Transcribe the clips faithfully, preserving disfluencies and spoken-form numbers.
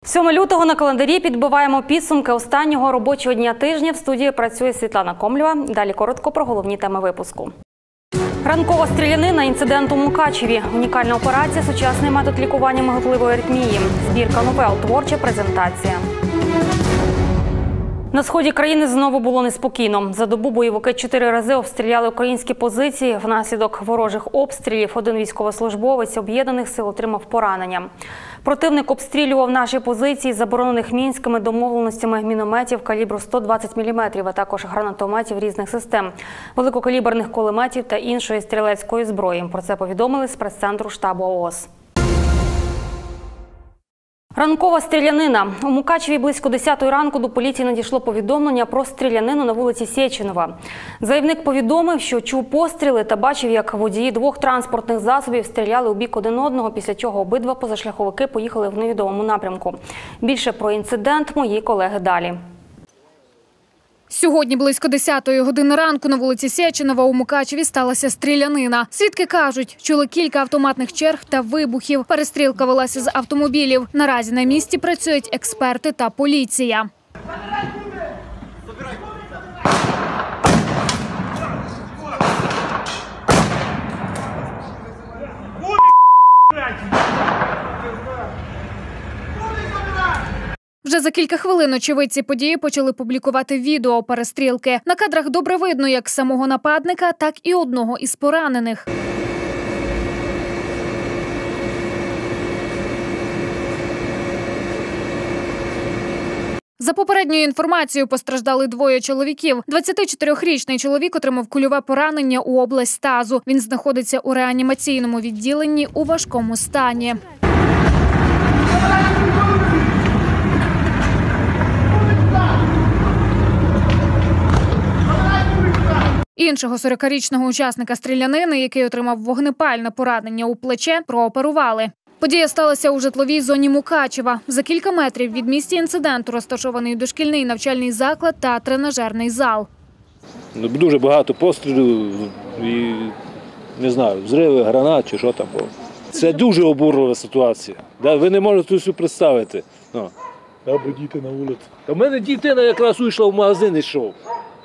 сьоме лютого на календарі підбиваємо підсумки останнього робочого дня тижня. В студії працює Світлана Комлєва. Далі коротко про головні теми випуску. Ранкова стрілянина, інцидент у Мукачеві. Унікальна операція, сучасний метод лікування миготливої аритмії. Збірка новел, творча презентація. На сході країни знову було неспокійно. За добу бойовики чотири рази обстріляли українські позиції. Внаслідок ворожих обстрілів один військовослужбовець Об'єднаних сил отримав поранення. Противник обстрілював наші позиції, заборонених мінськими домовленостями мінометів калібру сто двадцять міліметрів, а також гранатометів різних систем, великокаліберних кулеметів та іншої стрілецької зброї. Про це повідомили з прес-центру штабу ООС. Ранкова стрілянина. У Мукачеві близько десятої ранку до поліції надійшло повідомлення про стрілянину на вулиці Сєченова. Заявник повідомив, що чув постріли та бачив, як водії двох транспортних засобів стріляли у бік один одного, після чого обидва позашляховики поїхали в невідомому напрямку. Більше про інцидент мої колеги далі. Сьогодні близько десятої години ранку на вулиці Сєченова у Мукачеві сталася стрілянина. Свідки кажуть, чули кілька автоматних черг та вибухів. Перестрілка велася з автомобілів. Наразі на місці працюють експерти та поліція. Вже за кілька хвилин очевидці події почали публікувати відео перестрілки. На кадрах добре видно як самого нападника, так і одного із поранених. За попередньою інформацією, постраждали двоє чоловіків. двадцятичотирирічний чоловік отримав кульове поранення у область тазу. Він знаходиться у реанімаційному відділенні у важкому стані. Іншого сорокарічного учасника стрілянини, який отримав вогнепальне поранення у плече, прооперували. Подія сталася у житловій зоні Мукачева. За кілька метрів від місця інциденту розташований дошкільний навчальний заклад та тренажерний зал. Дуже багато пострілів і, не знаю, взриви, гранат чи що там було. Це дуже обурлива ситуація. Ви не можете собі представити. Або діти на вулиці. У мене дитина якраз вийшла в магазин і йшов.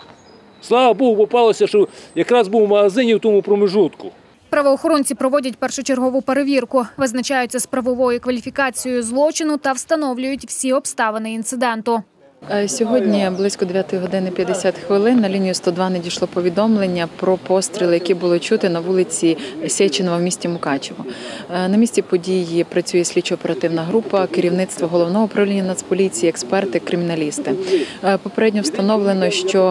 Слава Богу, попалося, що якраз був в магазині в тому промежутку. Правоохоронці проводять першочергову перевірку, визначаються з правовою кваліфікацією злочину та встановлюють всі обставини інциденту. Сьогодні близько дев'ятої години п'ятдесят хвилин на лінію сто два надійшло повідомлення про постріли, які було чути на вулиці Сєченова в місті Мукачево. На місці події працює слідчо-оперативна група, керівництво головного управління Нацполіції, експерти, криміналісти. Попередньо встановлено, що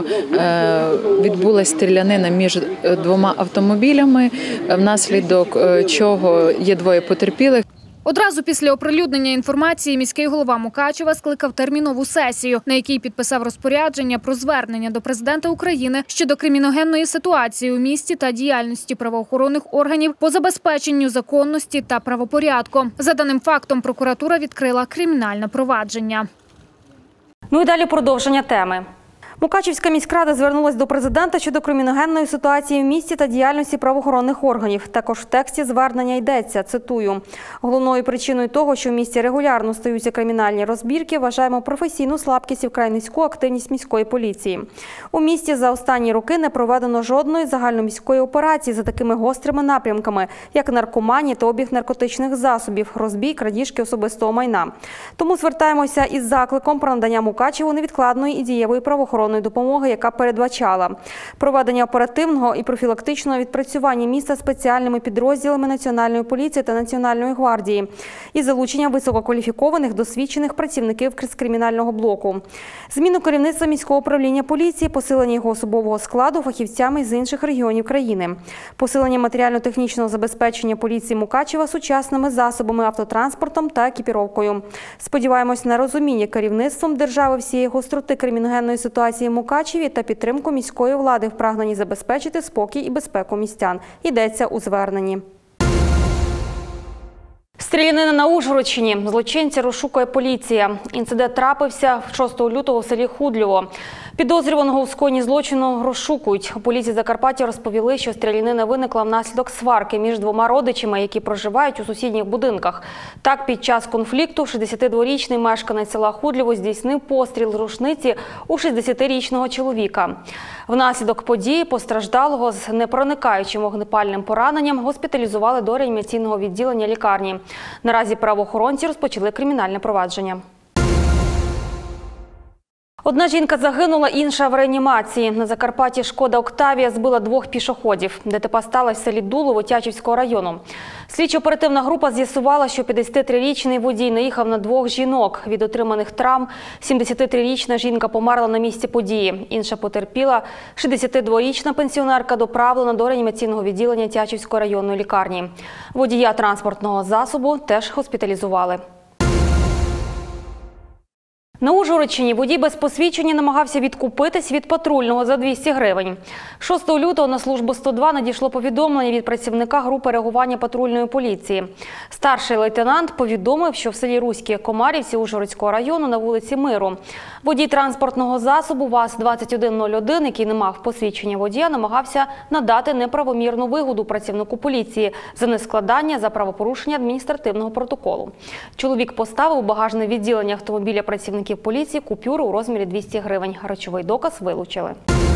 відбулася стрілянина між двома автомобілями, внаслідок чого є двоє потерпілих. Одразу після оприлюднення інформації міський голова Мукачева скликав термінову сесію, на якій підписав розпорядження про звернення до президента України щодо криміногенної ситуації у місті та діяльності правоохоронних органів по забезпеченню законності та правопорядку. За даним фактом, прокуратура відкрила кримінальне провадження. Ну і далі продовження теми. Мукачівська міськрада звернулася до президента щодо криміногенної ситуації в місті та діяльності правоохоронних органів. Також в тексті звернення йдеться, цитую, «Головною причиною того, що в місті регулярно стаються кримінальні розбірки, вважаємо професійну слабкість і вкрай низьку активність міської поліції. У місті за останні роки не проведено жодної загальноміської операції за такими гострими напрямками, як наркоманія та обіг наркотичних засобів, розбій, крадіжки особистого майна. Тому звертаємося із закликом про надання Мукачеву невідкладної і дієвої правоохоронної допомоги, яка передбачала проведення оперативного і профілактичного відпрацювання міста спеціальними підрозділами Національної поліції та Національної гвардії і залучення висококваліфікованих досвідчених працівників з кримінального блоку. Зміну керівництва міського управління поліції, посилення його особового складу фахівцями з інших регіонів країни, посилення матеріально-технічного забезпечення поліції Мукачева сучасними засобами, автотранспортом та екіпіровкою. Сподіваємось на розуміння керівництвом держави всієї гостроти криміногенної ситуації в Мукачеві та підтримку міської влади в прагненні забезпечити спокій і безпеку містян. Йдеться у зверненні. Стрілянина на Ужгородщині. Злочинця розшукує поліція. Інцидент трапився шостого лютого в селі Худльово. Підозрюваного у скоєнні злочину розшукують. У поліції Закарпаття розповіли, що стрілянина виникла внаслідок сварки між двома родичами, які проживають у сусідніх будинках. Так, під час конфлікту шістдесятидворічний мешканець села Худльово здійснив постріл з рушниці у шістдесятирічного чоловіка. Внаслідок події постраждалого з непроникаючим вогнепальним пораненням госпіталізували до реанімаційного відділення лікарні. Наразі правоохоронці розпочали кримінальне провадження. Одна жінка загинула, інша в реанімації. На Закарпатті «Шкода Октавія» збила двох пішоходів. ДТП сталося в селі Дулово Тячівського району. Слідчо-оперативна група з'ясувала, що п'ятдесятитрирічний водій наїхав на двох жінок. Від отриманих травм сімдесятитрирічна жінка померла на місці події. Інша потерпіла, шістдесятидворічна пенсіонерка, доправлена до реанімаційного відділення Тячівської районної лікарні. Водія транспортного засобу теж госпіталізували. На Ужгородщині водій без посвідчення намагався відкупитись від патрульного за двісті гривень. шостого лютого на службу сто два надійшло повідомлення від працівника групи реагування патрульної поліції. Старший лейтенант повідомив, що в селі Руські Комарівці Ужгородського району на вулиці Миру водій транспортного засобу ВАЗ двадцять один нуль один, який не мав посвідчення водія, намагався надати неправомірну вигоду працівнику поліції за нескладання за правопорушення адміністративного протоколу. Чоловік поставив у багажне відділення автомобіля працівників поліції купюру у розмірі двісті гривень. Речовий доказ вилучили.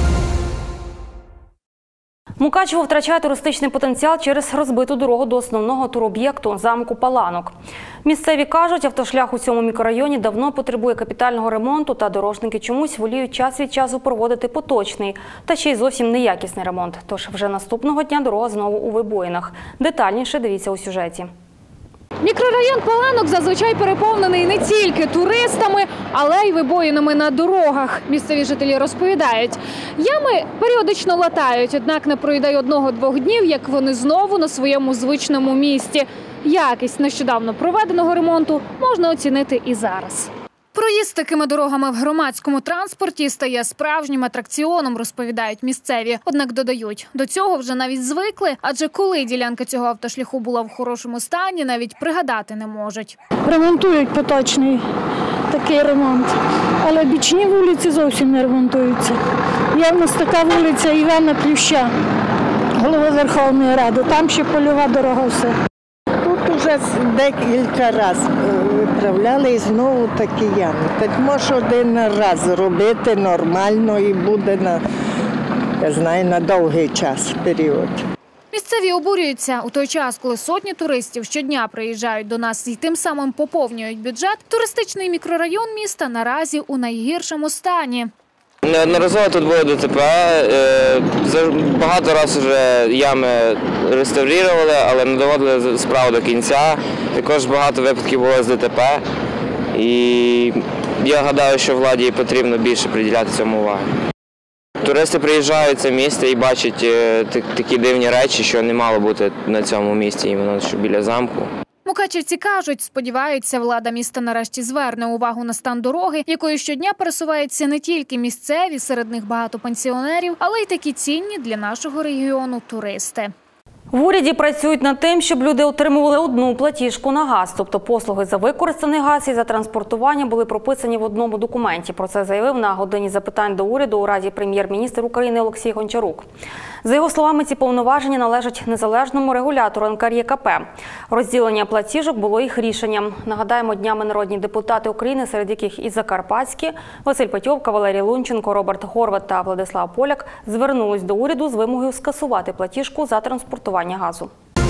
Мукачево втрачає туристичний потенціал через розбиту дорогу до основного туроб'єкту – замку Паланок. Місцеві кажуть, автошлях у цьому мікрорайоні давно потребує капітального ремонту, та дорожники чомусь воліють час від часу проводити поточний та ще й зовсім неякісний ремонт. Тож вже наступного дня дорога знову у вибоїнах. Детальніше дивіться у сюжеті. Мікрорайон Паланок зазвичай переповнений не тільки туристами, але й вибоїнами на дорогах. Місцеві жителі розповідають, ями періодично латають, однак не пройде й одного-двох днів, як вони знову на своєму звичному місці. Якість нещодавно проведеного ремонту можна оцінити і зараз. Проїзд такими дорогами в громадському транспорті стає справжнім атракціоном, розповідають місцеві. Однак додають, до цього вже навіть звикли, адже коли ділянка цього автошляху була в хорошому стані, навіть пригадати не можуть. Ремонтують поточний такий ремонт, але бічні вулиці зовсім не ремонтуються. Є в нас така вулиця Івана Плюща, голови Верховної Ради, там ще польова дорога все. Тут вже декілька разів виправляли і знову такі ями. Так може один раз зробити нормально і буде на, я знаю, на довгий час, період. Місцеві обурюються. У той час, коли сотні туристів щодня приїжджають до нас і тим самим поповнюють бюджет, туристичний мікрорайон міста наразі у найгіршому стані. Неодноразово тут було ДТП, багато разів вже ями реставрували, але не доводили справу до кінця. Також багато випадків було з ДТП. І я гадаю, що владі потрібно більше приділяти цьому уваги. Туристи приїжджають в це місто і бачать такі дивні речі, що не мало бути на цьому місці, іменно що біля замку. Мукачівці кажуть, сподіваються, влада міста нарешті зверне увагу на стан дороги, якою щодня пересуваються не тільки місцеві, серед них багато пенсіонерів, але й такі цінні для нашого регіону туристи. В уряді працюють над тим, щоб люди отримували одну платіжку на газ. Тобто послуги за використаний газ і за транспортування були прописані в одному документі. Про це заявив на годині запитань до уряду у Раді прем'єр-міністр України Олексій Гончарук. За його словами, ці повноваження належать незалежному регулятору ен ка ер є ка пе. Розділення платіжок було їх рішенням. Нагадаємо, днями народні депутати України, серед яких і закарпатські, Василь Петьовка, Валерій Лунченко, Роберт Горват та Владислав Поляк, звернулись до уряду з вимогою скасувати платіжку за транспортування газу.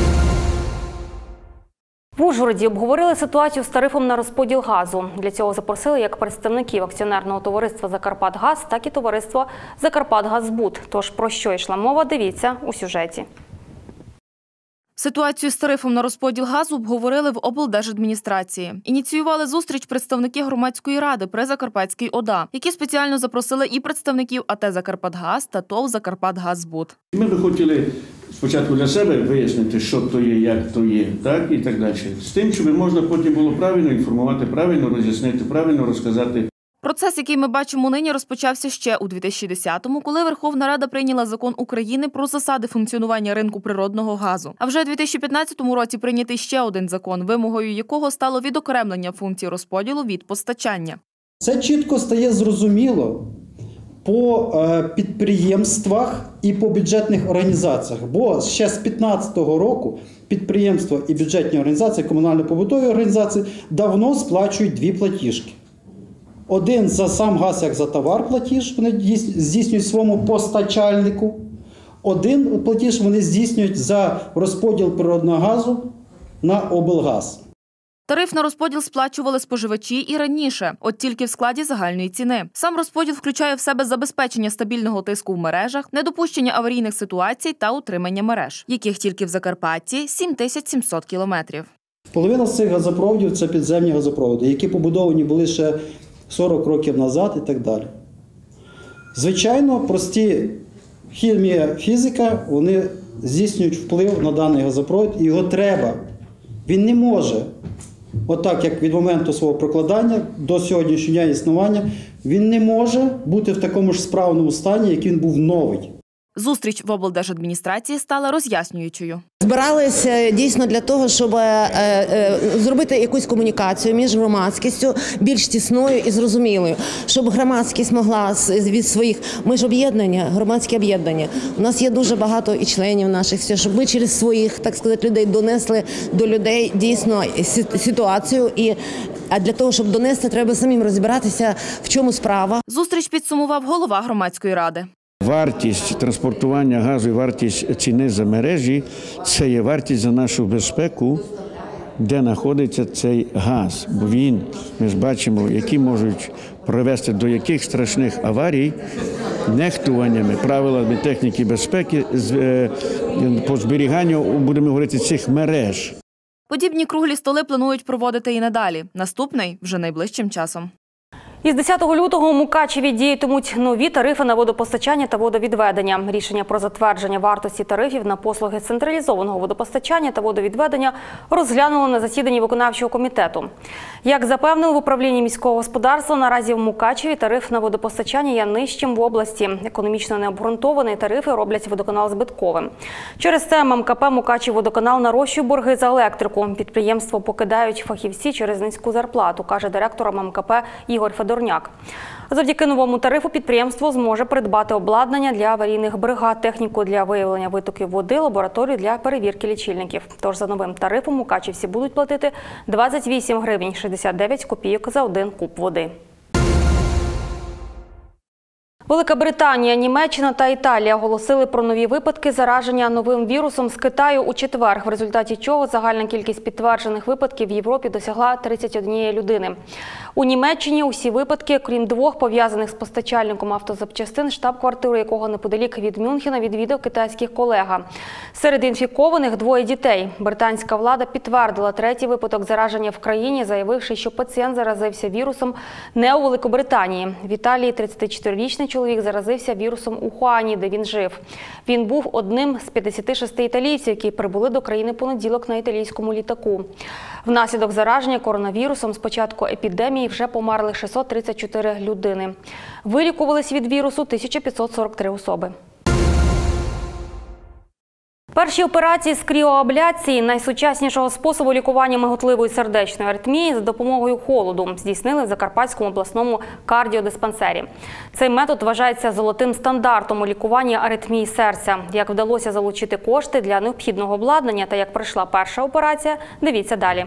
В Ужгороді обговорили ситуацію з тарифом на розподіл газу. Для цього запросили як представників акціонерного товариства «Закарпатгаз», так і товариство «Закарпатгазбуд». Тож про що йшла мова, дивіться у сюжеті. Ситуацію з тарифом на розподіл газу обговорили в облдержадміністрації. Ініціювали зустріч представники громадської ради при Закарпатській ОДА, які спеціально запросили і представників а те «Закарпатгаз» та ТОВ «Закарпатгазбуд». Ми би хотіли спочатку для себе вияснити, що то є, як то є, так і так далі. З тим, щоб можна потім було правильно інформувати, правильно роз'яснити, правильно розказати. Процес, який ми бачимо нині, розпочався ще у дві тисячі десятому, коли Верховна Рада прийняла закон України про засади функціонування ринку природного газу. А вже у дві тисячі п'ятнадцятому році прийнятий ще один закон, вимогою якого стало відокремлення функцій розподілу від постачання. Це чітко стає зрозуміло по підприємствах і по бюджетних організаціях, бо ще з дві тисячі п'ятнадцятого року підприємства і бюджетні організації, комунально-побутові організації давно сплачують дві платіжки. Один за сам газ, як за товар платіж, вони здійснюють своєму постачальнику. Один платіж вони здійснюють за розподіл природного газу на облгаз. Тариф на розподіл сплачували споживачі і раніше, от тільки в складі загальної ціни. Сам розподіл включає в себе забезпечення стабільного тиску в мережах, недопущення аварійних ситуацій та утримання мереж, яких тільки в Закарпатті сім тисяч сімсот кілометрів. Половина з цих газопроводів – це підземні газопроводи, які побудовані були ще сорок років назад і так далі. Звичайно, прості хімія, фізика, вони здійснюють вплив на даний газопровід, і його треба. Він не може, отак як від моменту свого прокладання до сьогоднішнього дня існування, він не може бути в такому ж справному стані, як він був новий. Зустріч в облдержадміністрації стала роз'яснюючою. Збиралися дійсно для того, щоб зробити якусь комунікацію між громадськістю більш тісною і зрозумілою, щоб громадськість могла від своїх, ми ж об'єднання, громадське об'єднання, у нас є дуже багато і членів наших, щоб ми через своїх, так сказати, людей донесли до людей дійсно ситуацію, і а для того, щоб донести, треба самим розібратися, в чому справа. Зустріч підсумував голова громадської ради. Вартість транспортування газу і вартість ціни за мережі – це є вартість за нашу безпеку, де знаходиться цей газ. Бо він, ми ж бачимо, які можуть привести до яких страшних аварій, нехтуваннями, правилами техніки безпеки по зберіганню, будемо говорити, цих мереж. Подібні круглі столи планують проводити і надалі. Наступний – вже найближчим часом. Із десятого лютого у Мукачеві діятимуть нові тарифи на водопостачання та водовідведення. Рішення про затвердження вартості тарифів на послуги централізованого водопостачання та водовідведення розглянули на засіданні виконавчого комітету. Як запевнили в управлінні міського господарства, наразі в Мукачеві тариф на водопостачання є нижчим в області. Економічно необґрунтовані тарифи роблять водоканал збитковим. Через це ем ем ка пе «Мукачівводоканал» нарощує борги за електрику. Підприємство покидають фахівці через низьку зарплату, каже директор ем ем ка пе Ігор Федорняк. Завдяки новому тарифу підприємство зможе придбати обладнання для аварійних бригад, техніку для виявлення витоків води, лабораторію для перевірки лічильників. Тож за новим тарифом мукачівці будуть платити двадцять вісім гривень шістдесят дев'ять копійок за один куб води. Велика Британія, Німеччина та Італія оголосили про нові випадки зараження новим вірусом з Китаю у четвер, в результаті чого загальна кількість підтверджених випадків в Європі досягла тридцять однієї людини. У Німеччині усі випадки, крім двох, пов'язаних з постачальником автозапчастин, штаб-квартиру якого неподалік від Мюнхена відвідав китайський колега. Серед інфікованих двоє дітей. Британська влада підтвердила третій випадок зараження в країні, заявивши, що пацієнт заразився вірусом не у Великобританії. В Італії тридцятичотирирічний чоловік заразився вірусом у Хуані, де він жив. Він був одним з п'ятдесяти шести італійців, які прибули до країни понеділок на італійському літаку. Внаслідок зараження коронавірусом з початку епідемії вже померли шістсот тридцять чотири людини. Вилікувались від вірусу тисяча п'ятсот сорок три особи. Перші операції з кріоабляції, найсучаснішого способу лікування миготливої сердечної аритмії за допомогою холоду, здійснили в Закарпатському обласному кардіодиспансері. Цей метод вважається золотим стандартом у лікуванні аритмії серця. Як вдалося залучити кошти для необхідного обладнання та як пройшла перша операція, дивіться далі.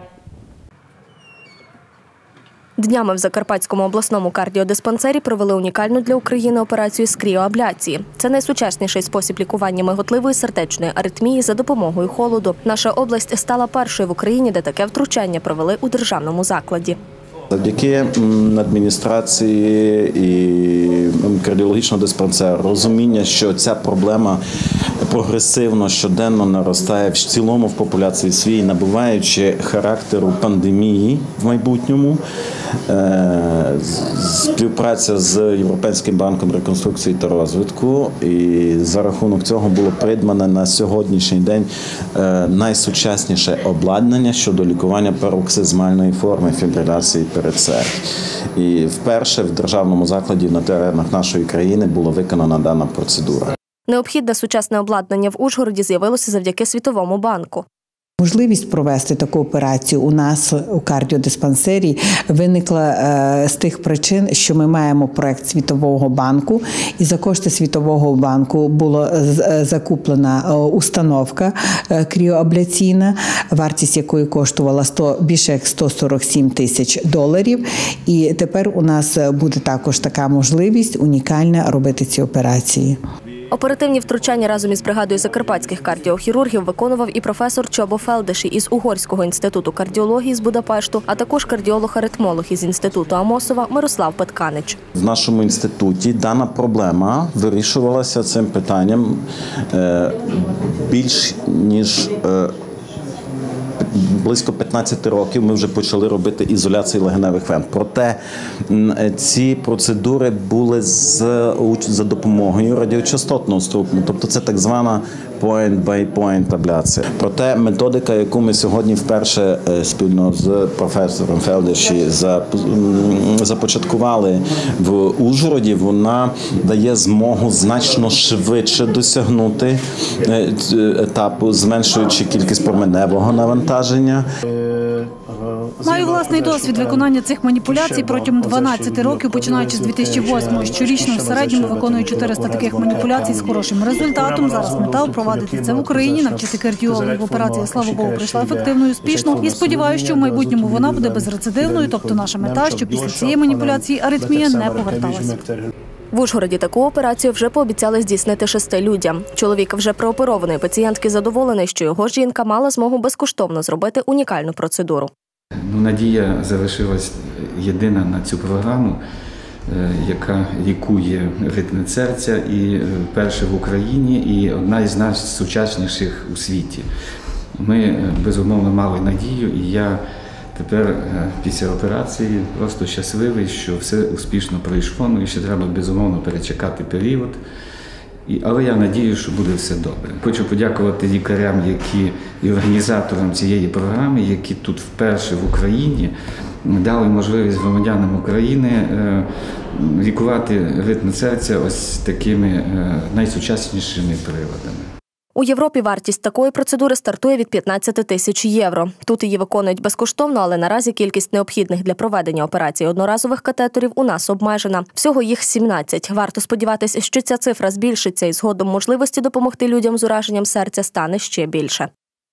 Днями в Закарпатському обласному кардіодиспансері провели унікальну для України операцію з кріоабляції. Це найсучасніший спосіб лікування миготливої сердечної аритмії за допомогою холоду. Наша область стала першою в Україні, де таке втручання провели у державному закладі. Завдяки адміністрації і кардіологічного диспансеру розуміння, що ця проблема прогресивно щоденно наростає в цілому в популяції свій, набуваючи характеру пандемії в майбутньому, співпраця з Європейським банком реконструкції та розвитку. І за рахунок цього було придбане на сьогоднішній день найсучасніше обладнання щодо лікування пароксизмальної форми фібриляції передсердь. І вперше в державному закладі на теренах нашої країни була виконана дана процедура. Необхідне сучасне обладнання в Ужгороді з'явилося завдяки Світовому банку. Можливість провести таку операцію у нас у кардіодиспансері виникла з тих причин, що ми маємо проект Світового банку, і за кошти Світового банку була закуплена установка кріоабляційна, вартість якої коштувала сто, більше як сто сорок сім тисяч доларів. І тепер у нас буде також така можливість унікальна робити ці операції. Оперативні втручання разом із бригадою закарпатських кардіохірургів виконував і професор Чобо Фелдеші із Угорського інституту кардіології з Будапешту, а також кардіолог-аритмолог із інституту Амосова Мирослав Петканич. В нашому інституті дана проблема вирішувалася цим питанням більш ніж близько п'ятнадцять років ми вже почали робити ізоляцію легеневих вен. Проте ці процедури були за допомогою радіочастотного струму, тобто це так звана point-by-point абляція. Проте методика, яку ми сьогодні вперше спільно з професором Фелдеші започаткували в Ужгороді, вона дає змогу значно швидше досягнути етапу, зменшуючи кількість променевого навантаження. Маю власний досвід виконання цих маніпуляцій протягом дванадцяти років, починаючи з дві тисячі восьмого. Щорічно в середньому виконую чотириста таких маніпуляцій з хорошим результатом. Зараз мета впровадити це в Україні, навчити кардіологів. Операція, слава Богу, пройшла ефективно і успішно. І сподіваюся, що в майбутньому вона буде безрецидивною, тобто наша мета, що після цієї маніпуляції аритмія не поверталася. В Ужгороді таку операцію вже пообіцяли здійснити шести людям. Чоловік вже прооперованої пацієнтки задоволений, що його жінка мала змогу безкоштовно зробити унікальну процедуру. Ну, надія залишилась єдина на цю програму, яка лікує ритм серця, і перша в Україні, і одна із найсучасніших у світі. Ми, безумовно, мали надію, і я тепер після операції просто щасливий, що все успішно пройшло, ну і ще треба, безумовно, перечекати період. І, але я надію, що буде все добре. Хочу подякувати лікарям, які і організаторам цієї програми, які тут вперше в Україні дали можливість громадянам України е, лікувати ритм серця ось такими е, найсучаснішими приладами. У Європі вартість такої процедури стартує від п'ятнадцяти тисяч євро. Тут її виконують безкоштовно, але наразі кількість необхідних для проведення операції одноразових катетерів у нас обмежена. Всього їх сімнадцять. Варто сподіватися, що ця цифра збільшиться і згодом можливості допомогти людям з ураженням серця стане ще більше.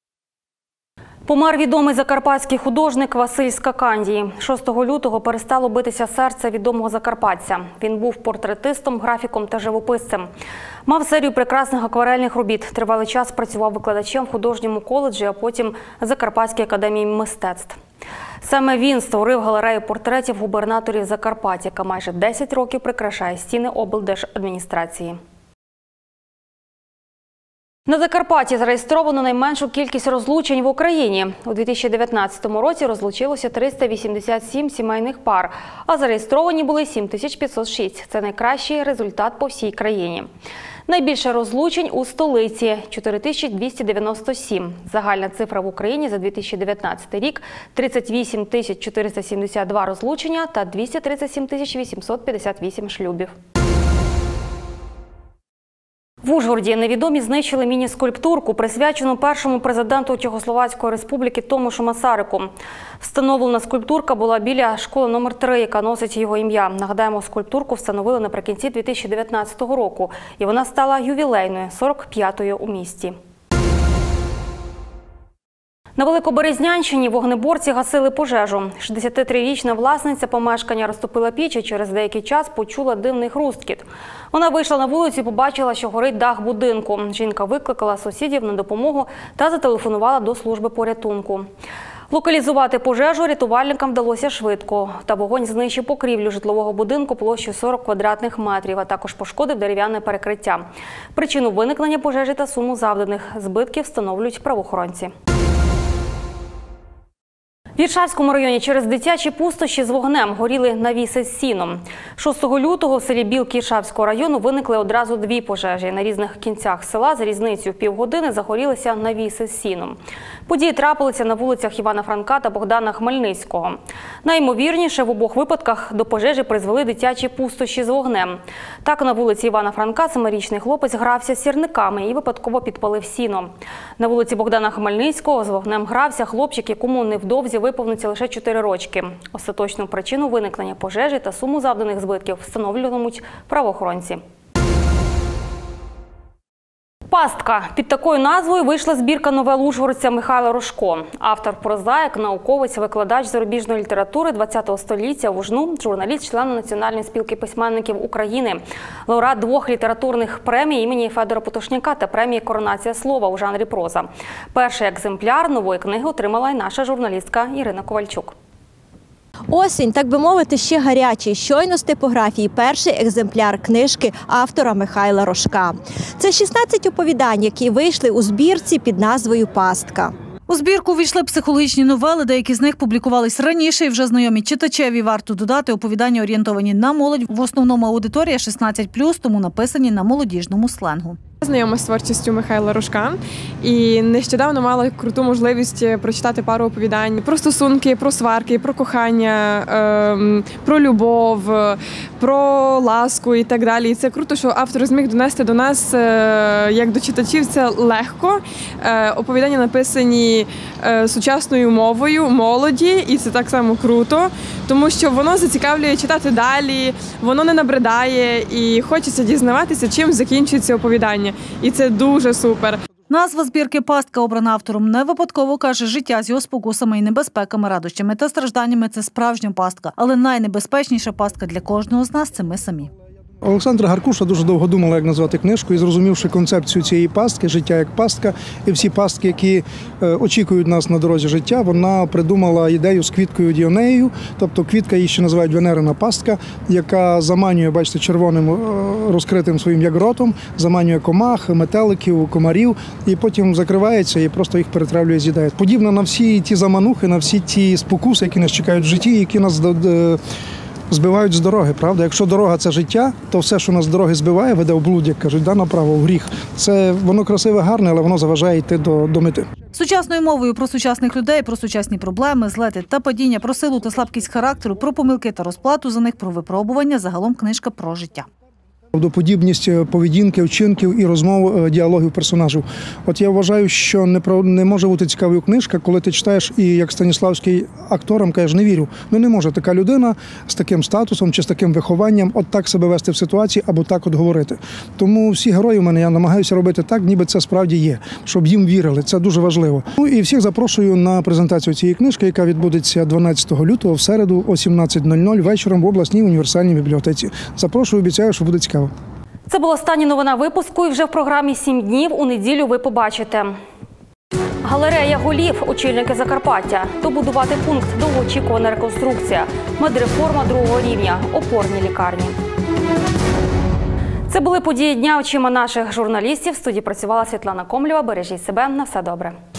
Помер відомий закарпатський художник Василь Скакандій. шостого лютого перестало битися серце відомого закарпатця. Він був портретистом, графіком та живописцем. Мав серію прекрасних акварельних робіт. Тривалий час працював викладачем в художньому коледжі, а потім в Закарпатській академії мистецтв. Саме він створив галерею портретів губернаторів Закарпаття, яка майже десять років прикрашає стіни облдержадміністрації. На Закарпатті зареєстровано найменшу кількість розлучень в Україні. У дві тисячі дев'ятнадцятому році розлучилося триста вісімдесят сім сімейних пар, а зареєстровані були сім тисяч п'ятсот шість. Це найкращий результат по всій країні. Найбільше розлучень у столиці – чотири тисячі двісті дев'яносто сім. Загальна цифра в Україні за дві тисячі дев'ятнадцятий рік – тридцять вісім тисяч чотириста сімдесят два розлучення та двісті тридцять сім тисяч вісімсот п'ятдесят вісім шлюбів. В Ужгороді невідомі знищили міні-скульптурку, присвячену першому президенту Чехословацької республіки Томошу Масарику. Встановлена скульптурка була біля школи номер три, яка носить його ім'я. Нагадаємо, скульптурку встановили наприкінці дві тисячі дев'ятнадцятого року, і вона стала ювілейною, сорок п'ятою у місті. На Великоберезнянщині вогнеборці гасили пожежу. шістдесятитрирічна власниця помешкання розтопила піч і через деякий час почула дивний хрусткіт. Вона вийшла на вулицю і побачила, що горить дах будинку. Жінка викликала сусідів на допомогу та зателефонувала до служби порятунку. Локалізувати пожежу рятувальникам вдалося швидко. Та вогонь знищив покрівлю житлового будинку площею сорок квадратних метрів, а також пошкодив дерев'яне перекриття. Причину виникнення пожежі та суму завданих збитків встановлюють правоохоронці. В Іршавському районі через дитячі пустощі з вогнем горіли навіси з сіном. шостого лютого в селі Білки Іршавського району виникли одразу дві пожежі. На різних кінцях села за різницею в півгодини загорілися навіси з сіном. Події трапилися на вулицях Івана Франка та Богдана Хмельницького. Найімовірніше, в обох випадках до пожежі призвели дитячі пустощі з вогнем. Так, на вулиці Івана Франка семирічний хлопець грався з сірниками і випадково підпалив сіно. На вулиці Богдана Хмельницького з вогнем грався хлопчик, якому невдовзі виповниться лише чотири рочки. Остаточну причину виникнення пожежі та суму завданих збитків встановлюватимуть правоохоронці. «Пастка» – під такою назвою вийшла збірка новел ужгородця Михайла Рожко. Автор прозаїк, науковець, викладач зарубіжної літератури ХХ століття, вужну, журналіст, член Національної спілки письменників України, лауреат двох літературних премій імені Федора Потошняка та премії «Коронація слова» у жанрі проза. Перший екземпляр нової книги отримала й наша журналістка Ірина Ковальчук. Осінь, так би мовити, ще гарячий. Щойно з типографії перший екземпляр книжки автора Михайла Рожка. Це шістнадцять оповідань, які вийшли у збірці під назвою «Пастка». У збірку ввійшли психологічні новели, деякі з них публікувались раніше і вже знайомі читачеві. Варто додати, оповідання орієнтовані на молодь. В основному аудиторія шістнадцять плюс, тому написані на молодіжному сленгу. Знайома з творчістю Михайла Рожка і нещодавно мала круту можливість прочитати пару оповідань про стосунки, про сварки, про кохання, ем, про любов, про ласку і так далі. І це круто, що автор зміг донести до нас, е, як до читачів, це легко. Е, оповідання написані е, сучасною мовою, молоді, і це так само круто, тому що воно зацікавлює читати далі, воно не набридає і хочеться дізнаватися, чим закінчується оповідання. І це дуже супер. Назва збірки «Пастка» обрана автором не випадково, каже, життя з його спокусами і небезпеками, радощами та стражданнями – це справжня пастка. Але найнебезпечніша пастка для кожного з нас – це ми самі. Олександра Гаркуша дуже довго думала, як назвати книжку, і зрозумівши концепцію цієї пастки, життя як пастка, і всі пастки, які очікують нас на дорозі життя, вона придумала ідею з квіткою Діонеєю, тобто квітка її ще називають венерина пастка, яка заманює, бачите, червоним розкритим своїм як ротом, заманює комах, метеликів, комарів, і потім закривається і просто їх перетравлює, з'їдає. Подібно на всі ті заманухи, на всі ті спокуси, які нас чекають в житті, які нас збивають з дороги, правда? Якщо дорога – це життя, то все, що нас з дороги збиває, веде в блуд, як кажуть, да, направо, в гріх. Це воно красиве, гарне, але воно заважає йти до, до мети. Сучасною мовою про сучасних людей, про сучасні проблеми, злети та падіння, про силу та слабкість характеру, про помилки та розплату за них, про випробування, загалом книжка про життя. Подібність поведінки, вчинків і розмов, діалогів персонажів. От я вважаю, що не, про, не може бути цікавою книжка, коли ти читаєш і, як Станіславський, акторам кажеш, не вірю. Ну не може така людина з таким статусом чи з таким вихованням от так себе вести в ситуації або так от говорити. Тому всі герої в мене, я намагаюся робити так, ніби це справді є, щоб їм вірили. Це дуже важливо. Ну і всіх запрошую на презентацію цієї книжки, яка відбудеться дванадцятого лютого в середу о сімнадцять нуль нуль вечором в обласній універсальній бібліотеці. Запрошую, обіцяю, що буде цікаво. Це була остання новина випуску, і вже в програмі «Сім днів» у неділю ви побачите. Галерея голів, очільники Закарпаття. Добудувати пункт, довгоочікувана реконструкція. Медреформа другого рівня, опорні лікарні. Це були події дня очима наших журналістів. В студії працювала Світлана Комлєва. Бережіть себе. На все добре.